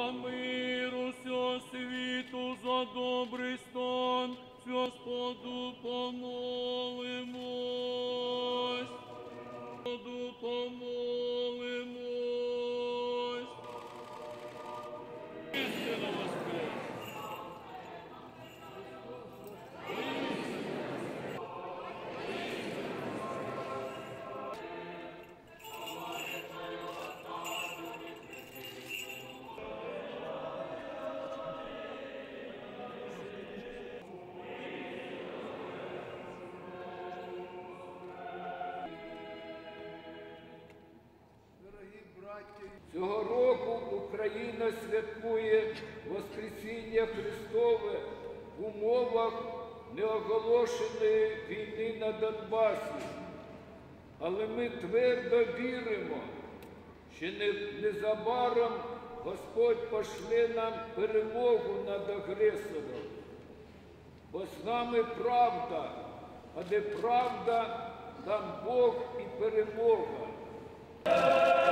за мир усього світу, за добрий стан, Господу помолимось. Господу помолимось. Істина воскрес! Цього року Україна святкує Воскресіння Христове в умовах неоголошеної війни на Донбасі. Але ми твердо віримо, що незабаром Господь пошле нам перемогу над агресором. Бо з нами правда, а де правда, там Бог і перемога.